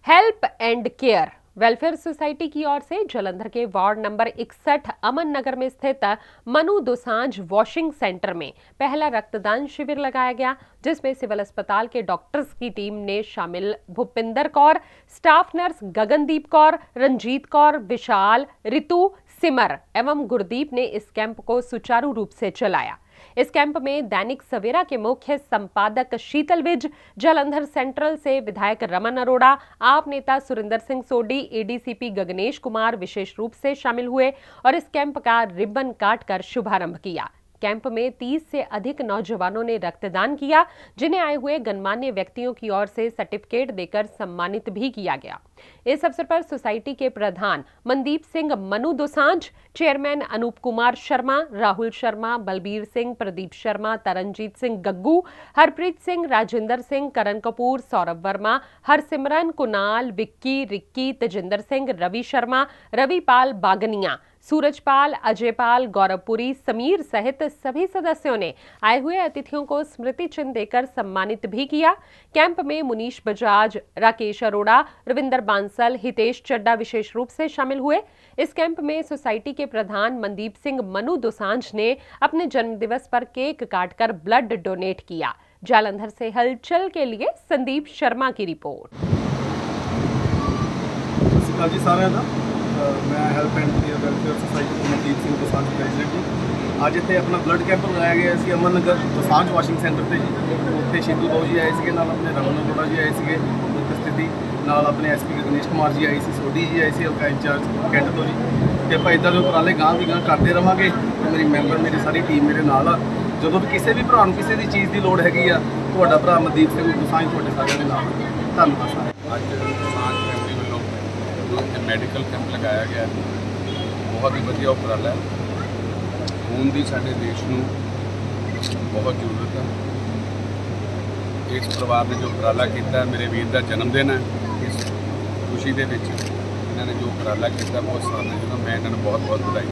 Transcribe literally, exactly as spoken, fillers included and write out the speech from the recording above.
Help and care welfare society की ओर से जालंधर के वार्ड नंबर इकसठ अमन नगर में स्थित मनु दोसांझ वॉशिंग सेंटर में पहला रक्तदान शिविर लगाया गया, जिसमें सिविल अस्पताल के डॉक्टर्स की टीम ने शामिल भूपिंदर कौर, स्टाफ नर्स गगनदीप कौर, रंजीत कौर, विशाल, रितु, सिमर एवं गुरदीप ने इस कैंप को सुचारू रूप से चलाया। इस कैंप में दैनिक सवेरा के मुख्य संपादक शीतल विज, जालंधर सेंट्रल से विधायक रमन अरोड़ा, आप नेता सुरिंदर सिंह सोडी, एडीसीपी गगनेश कुमार विशेष रूप से शामिल हुए और इस कैंप का रिबन काटकर शुभारंभ किया। कैंप में तीस से अधिक नौजवानों ने रक्तदान किया, जिन्हें आए हुए गणमान्य व्यक्तियों की ओर से सर्टिफिकेट देकर सम्मानित भी किया गया। इस अवसर पर सोसाइटी के प्रधान मनदीप सिंह मनु दोसांझ, चेयरमैन अनूप कुमार शर्मा, राहुल शर्मा, बलबीर सिंह, प्रदीप शर्मा, तरनजीत सिंह गग्गू, हरप्रीत सिंह, राजेंद्र सिंह, करण कपूर, सौरभ वर्मा, हरसिमरन, कुणाल, विक्की, रिक्की, तेजिंदर सिंह, रवि शर्मा, रविपाल बागनिया, सूरजपाल, अजयपाल, गौरवपुरी, समीर सहित सभी सदस्यों ने आए हुए अतिथियों को स्मृति चिन्ह देकर सम्मानित भी किया। कैंप में मुनीश बजाज, राकेश अरोड़ा, रविंदर बांसल, हितेश चड्डा विशेष रूप से शामिल हुए। इस कैंप में सोसाइटी के प्रधान मनदीप सिंह मनु दोसांझ ने अपने जन्मदिवस पर केक काटकर ब्लड डोनेट किया। जालंधर से हलचल के लिए संदीप शर्मा की रिपोर्ट। मैं help and care welfare society Mandeep Singh Dosanjh president ji. अज इतने अपना ब्लड कैंप लगाया गया सी अमन नगर दोसांझ वॉशिंग सेंटर पर जी। उत्थे शीतल बाबू जी आए थे, अपने रमन अरोड़ा जी आए थे मुख्य स्थिति, अपने एस पी गणेश कुमार जी आए थे, सोडी जी आए थे हल्का इंचार्ज कैंट तो जी। तो आप इदा के उपराले गांह भी गांह करते रहेंगे। तो मेरी मैंबर मेरी सारी टीम मेरे नाल आ। जो भी किसी भी भरा किसी भी चीज़ की लोड़ हैगी आ, तो भरा मनदीप सिंह दोसांझ थोड़े सारे नाल। धन्यवाद सारे। मैडिकल कैंप लगाया गया बहुत ही वधिया उपराला है। खून की साडे देश में बहुत जरूरत है। इस परिवार ने जो उपराला किया, मेरे वीर का जन्मदिन है, इस खुशी के इन्होंने जो उपराला किया बहुत सराहनीय। मैं इन्होंने बहुत बहुत बधाई।